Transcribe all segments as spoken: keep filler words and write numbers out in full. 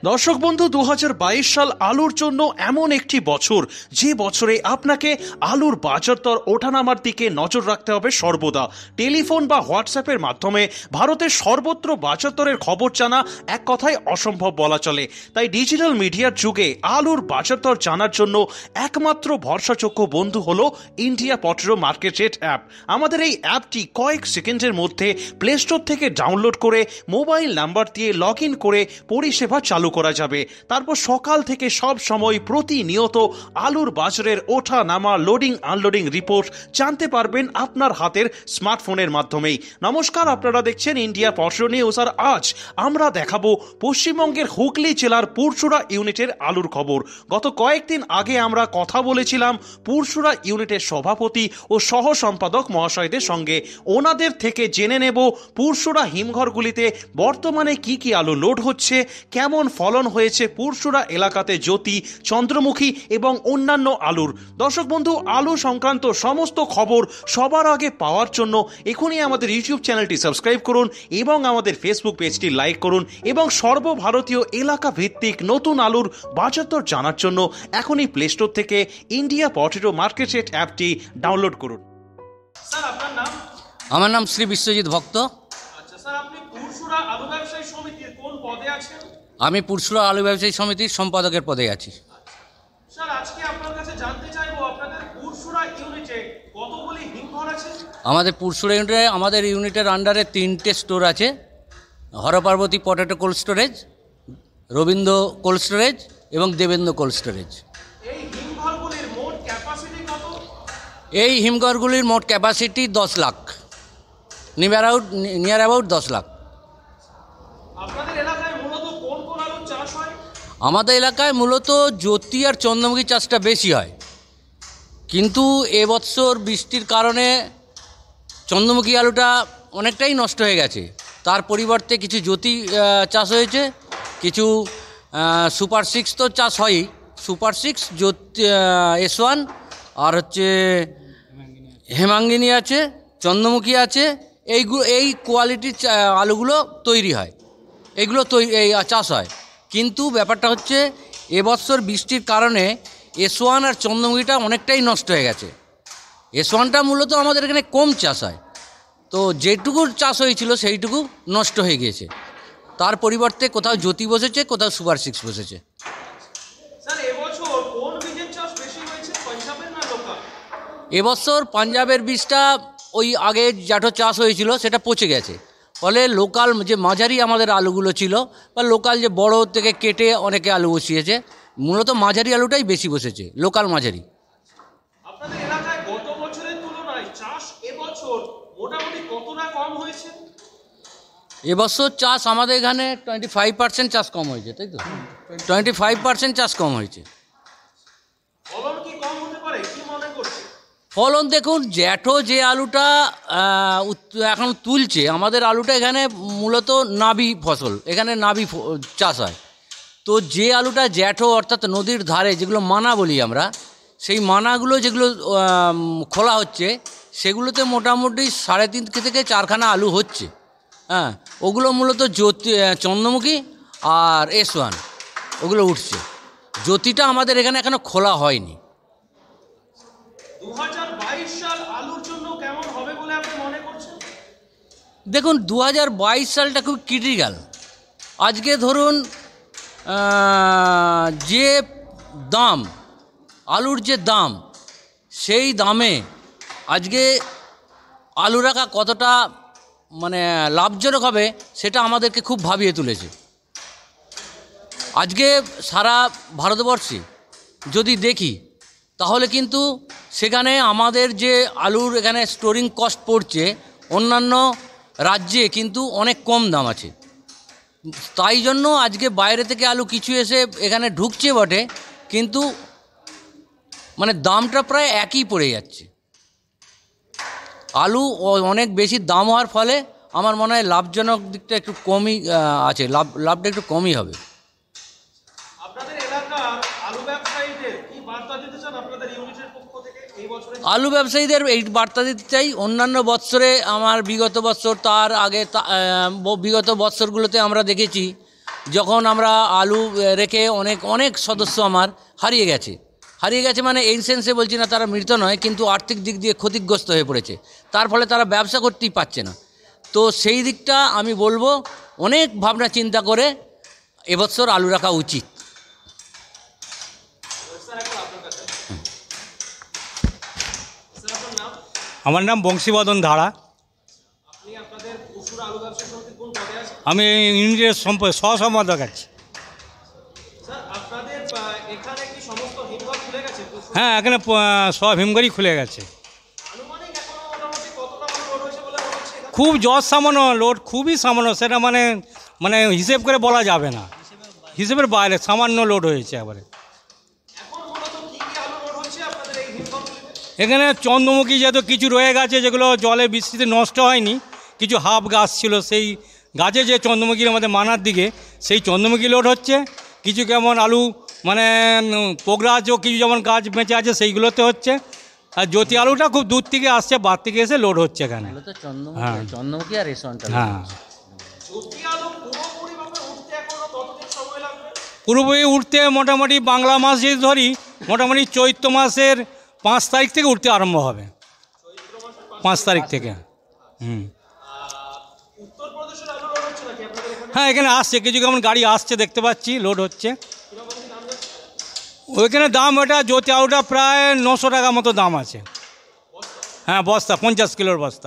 দর্শক বন্ধু, দু হাজার বাইশ সাল আলুর জন্য এমন একটি বছর যে বছরে আপনাকে আলুর বাজার দর ওঠানামার দিকে নজর রাখতে হবে সর্বদা। টেলিফোন বা হোয়াটসঅ্যাপের মাধ্যমে ভারতের সর্বত্র বাজার দরের খবর জানা এক কথায় অসম্ভব বলা চলে। তাই ডিজিটাল মিডিয়ার যুগে আলুর বাজার দর জানার জন্য একমাত্র ভরসাযোগ্য বন্ধু হলো India potato market rate app. আমাদের এই অ্যাপটি কয়েক সেকেন্ডের মধ্যে প্লে স্টোর থেকে ডাউনলোড করে মোবাইল নাম্বার দিয়ে লগ ইন করে পরিষেবা চালু করা যাবে। তারপর সকাল থেকে সব সময় প্রতিনিয়ত আলুর বাজারের ওঠা নামা, লোডিং আনলোডিং রিপোর্ট জানতে পারবেন আপনার হাতের স্মার্টফোনের মাধ্যমেই। নমস্কার, আপনারা দেখছেন ইন্ডিয়া পটেটো নিউজ। আর আজ আমরা দেখাবো পশ্চিমবঙ্গের হুগলি জেলার পুরসুরা ইউনিটের আলুর খবর। গত কয়েকদিন আগে আমরা কথা বলেছিলাম পুরসুরা ইউনিটের সভাপতি ও সহ সম্পাদক মহাশয়দের সঙ্গে। ওনাদের থেকে জেনে নেব পুরসুরা হিমঘরগুলিতে বর্তমানে কি কি আলু লোড হচ্ছে, কেমন ফলন হয়েছে পুরসুরা এলাকাতে জ্যোতি, চন্দ্রমুখী এবং অন্যান্য আলুর। দর্শক বন্ধু, আলু সংক্রান্ত সমস্ত খবর সবার আগে পাওয়ার জন্য এখনই আমাদের ইউটিউব চ্যানেলটি সাবস্ক্রাইব করুন এবং আমাদের ফেসবুক পেজটি লাইক করুন এবং সর্বভারতীয় এলাকা ভিত্তিক নতুন আলুর বাজার দর জানার জন্য এখনই প্লে স্টোর থেকে ইন্ডিয়া পটেটো মার্কেট রেট অ্যাপটি ডাউনলোড করুন। স্যার, আপনার নাম? আমার নাম শ্রী বিশ্বজিৎ ভক্ত। আচ্ছা স্যার, আপনি পুরসুরা আলু ব্যবসায়ী সমিতির কোন পদে আছেন? আমি পুরসুরা আলু ব্যবসায়ী সমিতির সম্পাদকের পদে আছি। স্যার, আজকে আপনার কাছে জানতে চাইবো আপনাদের পুরসুরা ইউনিটে কতগুলি হিমঘর আছে? আমাদের পুরসুরা ইউনিটে আমাদের ইউনিটের আন্ডারে তিনটে স্টোর আছে। Harparbati potato cold storage, Rabindra cold storage এবং দেবেন্দ্র কোল্ড স্টোরেজ। এই হিমঘরগুলির মোট ক্যাপাসিটি কত? এই হিমঘরগুলির মোট ক্যাপাসিটি দশ lakh, near about near about দশ লাখ। আপনাদের এলাকায় মূলত কোন কোন আলুর চাষ হয়? আমাদের এলাকায় মূলত জ্যোতি আর চন্দ্রমুখী চাষটা বেশি হয়, কিন্তু এবছর বৃষ্টির কারণে চন্দ্রমুখী আলুটা অনেকটাই নষ্ট হয়ে গেছে। তার পরিবর্তে কিছু জ্যোতি চাষ হয়েছে, কিছু সুপার সিক্স তো চাষ হয়ই, super six, Jyoti, S one, আর হচ্ছে হেমাঙ্গিনী আছে, চন্দ্রমুখী আছে। এইগুলো এই কোয়ালিটির আলুগুলো তৈরি হয়, এইগুলো তৈরি এই চাষ হয়। কিন্তু ব্যাপারটা হচ্ছে এবছর বৃষ্টির কারণে এস ওয়ান আর চন্দ্রমুখীটা অনেকটাই নষ্ট হয়ে গেছে। এস ওয়ানটা মূলত আমাদের এখানে কম চাষ হয়, তো যেটুকু চাষ হয়েছিল সেইটুকু নষ্ট হয়ে গিয়েছে। তার পরিবর্তে কোথাও জ্যোতি বসেছে, কোথাও সুপার সিক্স বসেছে। স্যার, এবছর কোন বীজের চাষ বেশি হয়েছে, পাঞ্জাবের না লোকাল? এবছর পাঞ্জাবের বীজটা ওই আগে জ্যাঠো চাষ হয়েছিল সেটা পচে গেছে, ফলে লোকাল যে মাঝারি আমাদের আলুগুলো ছিল বা লোকাল যে বড় থেকে কেটে অনেকে আলু বসিয়েছে, মূলত মাঝারি আলুটাই বেশি বসেছে, লোকাল মাঝারি। আপনাদের এলাকায় গত বছরের তুলনায় চাষ এবছর মোটামুটি কতটা কম হয়েছে? এবছর চাষ আমাদের এখানে টোয়েন্টি ফাইভ পার্সেন্ট চাষ কম হয়েছে, তাই তো? টোয়েন্টি ফাইভ পার্সেন্ট চাষ কম হয়েছে। ফলন কি কম হতে পারে, কি মনে করছে? ফলন দেখুন, জ্যাঠো যে আলুটা এখন তুলছে, আমাদের আলুটা এখানে মূলত নাবি ফসল, এখানে নাবি চাষ হয়। তো যে আলুটা জ্যাঠো অর্থাৎ নদীর ধারে যেগুলো মানা বলি আমরা, সেই মানাগুলো যেগুলো খোলা হচ্ছে সেগুলোতে মোটামুটি সাড়ে তিন থেকে চারখানা আলু হচ্ছে। হ্যাঁ, ওগুলো মূলত জ্যোতি, চন্দ্রমুখী আর এস ওয়ান ওগুলো উঠছে। জ্যোতিটা আমাদের এখানে এখনো খোলা হয়নি। দু হাজার বাইশ সাল আলুর জন্য কেমন হবে বলে আপনি মনে করছেন? দেখুন, দু হাজার বাইশ সালটা খুব ক্রিটিক্যাল। আজকে ধরুন যে দাম, আলুর যে দাম, সেই দামে আজকে আলু রাখা কতটা মানে লাভজনক হবে সেটা আমাদেরকে খুব ভাবিয়ে তুলেছে। আজকে সারা ভারতবর্ষে যদি দেখি তাহলে কিন্তু সেখানে আমাদের যে আলুর এখানে স্টোরিং কস্ট পড়ছে অন্যান্য রাজ্যে কিন্তু অনেক কম দাম আছে। তাই জন্য আজকে বাইরে থেকে আলু কিছু এসে এখানে ঢুকছে বটে, কিন্তু মানে দামটা প্রায় একই পড়ে যাচ্ছে। আলু অনেক বেশি দাম হওয়ার ফলে আমার মনে হয় লাভজনক দিকটা একটু কমই আছে, লাভ লাভটা একটু কমই হবে। আপনাদের এলাকার আলু ব্যবসায়ীদের কি বার্তা দিতে চান আপনাদের ইউনিটের পক্ষ থেকে এই বছরে? আলু ব্যবসায়ীদের এই বার্তা দিতে চাই, অন্যান্য বৎসরে আমার বিগত বৎসর, তার আগে বিগত বৎসরগুলোতে আমরা দেখেছি যখন আমরা আলু রেখে অনেক অনেক সদস্য আমার হারিয়ে গেছে হারিয়ে গেছে মানে এই সেন্সে বলছি না তারা মৃত নয়, কিন্তু আর্থিক দিক দিয়ে ক্ষতিগ্রস্ত হয়ে পড়েছে, তার ফলে তারা ব্যবসা করতেই পারছে না। তো সেই দিকটা আমি বলবো অনেক ভাবনা চিন্তা করে এবছর আলু রাখা উচিত। আমার নাম বংশীবদন ধারা, আমি ইউনিটের সহ সম্পাদক আছি। হ্যাঁ, এখানে সব হিমঘরই খুলে গেছে। খুব জজ সামান্য লোড, খুবই সামান্য, সেটা মানে মানে হিসেব করে বলা যাবে না, হিসেবের বাইরে সামান্য লোড হয়েছে। এবারে এখানে চন্দ্রমুখী যেহেতু কিছু রয়ে গেছে, যেগুলো জলে বৃষ্টিতে নষ্ট হয়নি, কিছু হাফ গাছ ছিল, সেই গাছে যে চন্দ্রমুখীর আমাদের মানার দিকে সেই চন্দ্রমুখী লোড হচ্ছে। কিছু কেমন আলু মানে পোগরাজ ও কিছু যেমন গাছ বেঁচে আছে সেইগুলোতে হচ্ছে। আর জ্যোতি আলুটা খুব দূর থেকে আসছে, বাদ থেকে এসে লোড হচ্ছে এখানে। হ্যাঁ চন্দ্রমুখী আর রেশনটা, হ্যাঁ পুরোপুরি উঠতে মোটামুটি বাংলা মাস যদি ধরি, মোটামুটি চৈত্র মাসের পাঁচ তারিখ থেকে উঠতে আরম্ভ হবে, পাঁচ তারিখ থেকে। হুম হ্যাঁ, এখানে আসছে কিছু কেমন গাড়ি আসছে, দেখতে পাচ্ছি লোড হচ্ছে। ওইখানে দাম ওটা জ্যোতি আলুটা প্রায় নশো টাকা মতো দাম আছে। হ্যাঁ, বস্তা পঞ্চাশ কিলোর বস্তা।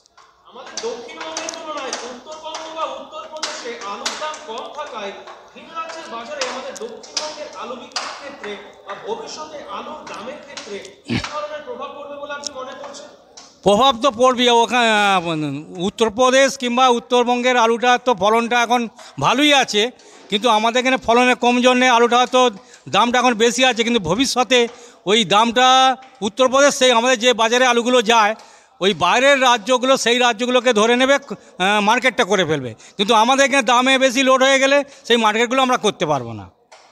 প্রভাব তো পড়বে ওখানে, উত্তরপ্রদেশ কিংবা উত্তরবঙ্গের আলুটা তো ফলনটা এখন ভালোই আছে, কিন্তু আমাদের এখানে ফলনের কম জন্যে আলুটা তো দামটা এখন বেশি আছে। কিন্তু ভবিষ্যতে ওই দামটা উত্তরপ্রদেশ সেই আমাদের যে বাজারে আলুগুলো যায়, ওই বাইরের রাজ্যগুলো সেই রাজ্যগুলোকে ধরে নেবে, মার্কেটটা করে ফেলবে। কিন্তু আমাদের এখানে দামে বেশি লোড হয়ে গেলে সেই মার্কেটগুলো আমরা করতে পারবো না।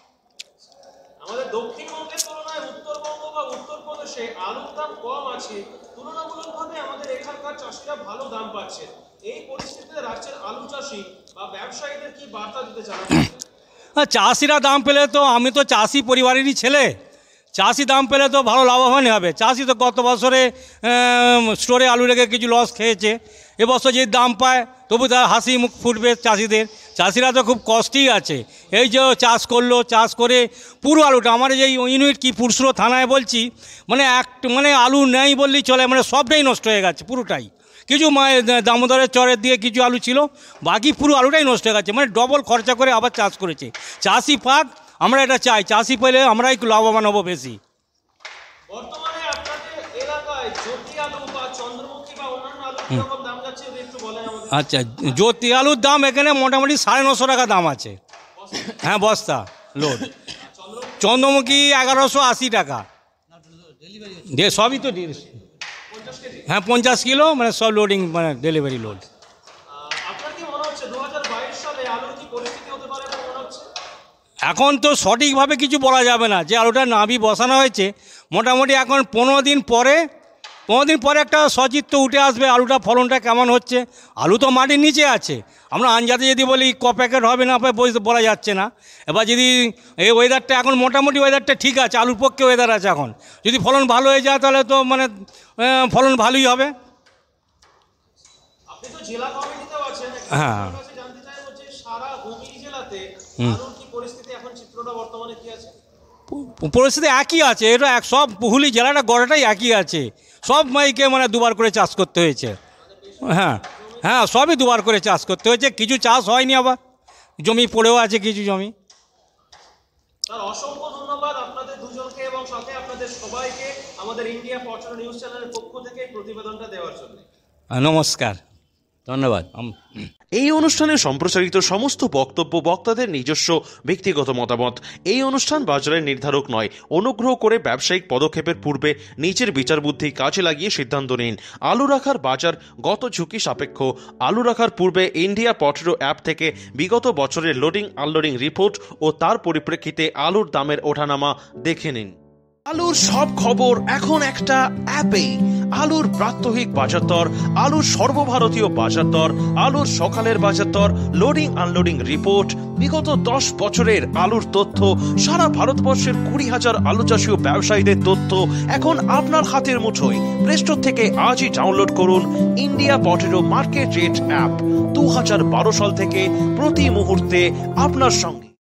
আমাদের দক্ষিণবঙ্গের তুলনায় উত্তরবঙ্গ বা উত্তরপ্রদেশে আলুর দাম কম আছে, তুলনামূলকভাবে আমাদের এখানকার চাষিরা ভালো দাম পাচ্ছে। এই পরিস্থিতিতে রাজ্যের আলু চাষি বা ব্যবসায়ীদের কি বার্তা দিতে চান? চাষিরা দাম পেলে তো, আমি তো চাষি পরিবারেরই ছেলে, চাষি দাম পেলে তো ভালো লাভবানই হবে। চাষি তো গত বছরে স্টোরে আলু রেখে কিছু লস খেয়েছে, এবছর যে দাম পায় তবু তার হাসি মুখ ফুটবে চাষিদের। চাষিরা তো খুব কষ্টই আছে, এই যে চাষ করলো, চাষ করে পুরো আলুটা আমার যেই ইউনিট কি পুরসুর থানায় বলছি, মানে এক মানে আলু নেই বললেই চলে, মানে সবটাই নষ্ট হয়ে গেছে পুরোটাই। কিছু দামোদরের চরের দিয়ে কিছু আলু ছিল, বাকি পুরো আলুটাই নষ্ট হয়ে গেছে, মানে ডবল খরচা করে আবার চাষ করেছে। চাষি পাক, আমরা এটা চাই, চাষি পেলে আমরা একটু লাভবান হবো বেশি। বর্তমানে আপনাদের এলাকায় জ্যোতি আলু বা চন্দ্রমুখী বা অন্যান্য আলু কি রকম দাম যাচ্ছে একটু বলেন আমাদের। আচ্ছা, জ্যোতি আলুর দাম এখানে মোটামুটি সাড়ে নশো টাকা দাম আছে। হ্যাঁ, বস্তা লোড। চন্দ্রমুখী এগারোশো আশি টাকা, যে সবই তো হ্যাঁ পঞ্চাশ কিলো, মানে সব লোডিং, মানে ডেলিভারি লোড। আপনার কি মনে হচ্ছে দু হাজার বাইশ সালে আলুর কি পরিস্থিতি হতে পারে মনে হচ্ছে? এখন তো সঠিকভাবে কিছু বলা যাবে না, যে আলুটা নাভি বসানো হয়েছে মোটামুটি এখন পনেরো দিন পরে পনেরো দিন পরে একটা সচিত্র উঠে আসবে আলুটা ফলনটা কেমন হচ্ছে। আলু তো মাটির নিচে আছে, আমরা আঞ্জাতে যদি বলি ক প্যাকেট হবে না বলা যাচ্ছে না। এবার যদি এই ওয়েদারটা এখন মোটামুটি ওয়েদারটা ঠিক আছে, আলুর পক্ষে ওয়েদার আছে, এখন যদি ফলন ভালো হয়ে যায় তাহলে তো মানে ফলন ভালোই হবে। আপনি তো জেলা কমিটিতেও আছেন, হ্যাঁ, জানতে চাইবো যে সারা হুগলি জেলাতে আলুর কি পরিস্থিতি এখন, চিত্রটা বর্তমানে কি আছে? পরিস্থিতি একই আছে, এটা এক সব হুগলি জেলাটা গড়াটাই একই আছে, সব মাইকে মানে দুবার করে চাষ করতে হয়েছে। হ্যাঁ হ্যাঁ, সবই দুবার করে চাষ করতে হয়েছে, কিছু চাষ হয়নি, আবার জমি পড়েও আছে কিছু জমি। স্যার, অসংখ্য ধন্যবাদ আপনাদের দুজনকে এবং সাথে আপনাদের সবাইকে আমাদের ইন্ডিয়া ফরচুন নিউজ চ্যানেলের পক্ষ থেকে প্রতিবেদনটা দেওয়ার জন্য। নমস্কার, ধন্যবাদ। এই অনুষ্ঠানে সম্প্রচারিত সমস্ত বক্তব্য বক্তাদের নিজস্ব ব্যক্তিগত মতামত। এই অনুষ্ঠান বাজারের নির্ধারক নয়। অনুগ্রহ করে ব্যবসায়িক পদক্ষেপের পূর্বে নিজের বিচার বুদ্ধি কাজে লাগিয়ে সিদ্ধান্ত নিন। আলু রাখার বাজার গত ঝুঁকি সাপেক্ষ। আলু রাখার পূর্বে ইন্ডিয়া পটেটো অ্যাপ থেকে বিগত বছরের লোডিং আনলোডিং রিপোর্ট ও তার পরিপ্রেক্ষিতে আলুর দামের ওঠানামা দেখে নিন। আলুর সব খবর এখন একটা অ্যাপেই। আলুর প্রাত্যহিক বাজার দর, আলুর সর্বভারতীয় বাজার দর, আলুর সকালের বাজার দর, লোডিং আনলোডিং রিপোর্ট, বিগত দশ বছরের আলুর তথ্য, সারা ভারতবর্ষের কুড়ি হাজার আলু চাষী ও ব্যবসায়ীদের তথ্য এখন আপনার হাতের মুঠোয়। প্লে স্টোর থেকে আজই ডাউনলোড করুন India potato market rate app. দু হাজার বারো সাল থেকে প্রতি মুহূর্তে আপনার সঙ্গে।